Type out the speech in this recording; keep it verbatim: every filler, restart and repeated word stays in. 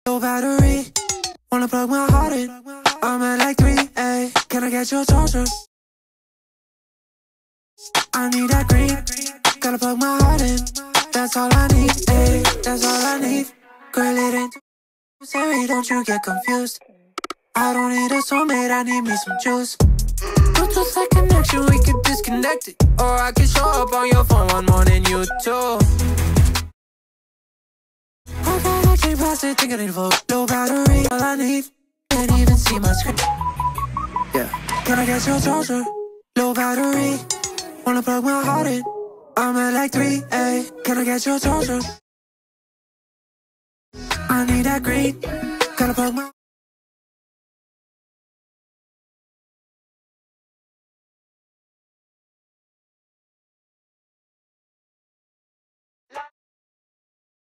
low battery. Wanna plug my heart in, I'm at like three, ayy. Can I get your charger? I need that green, gotta plug my heart in. That's all I need, ayy, that's all I need. Girl, it ain't necessary, don't you get confused. I don't need a soulmate, I need me some juice. Bluetooth like connection, we could disconnect it. Or I could show up on your phone one morning, you too. I got a cheap plastic, think I need a vote. Low battery, all I need. Can't even see my screen. Yeah. Can I get your charger? Low battery. Wanna plug my heart in, I'm at like three, ayy. Can I get your charger? I need that green, gotta plug my